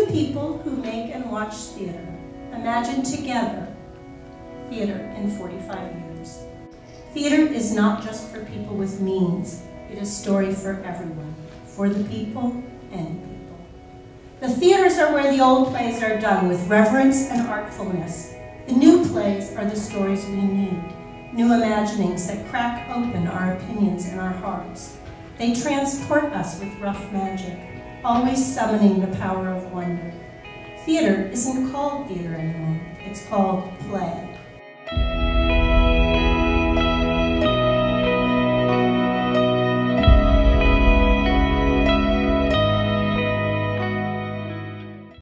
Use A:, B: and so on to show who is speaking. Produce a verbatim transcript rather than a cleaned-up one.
A: the people who make and watch theater, imagine together theater in forty-five years. Theater is not just for people with means. It is a story for everyone, for the people and people. The theaters are where the old plays are done with reverence and artfulness. The new plays are the stories we need, new imaginings that crack open our opinions and our hearts. They transport us with rough magic, always summoning the power of wonder. Theater isn't called theater anymore, it's called play.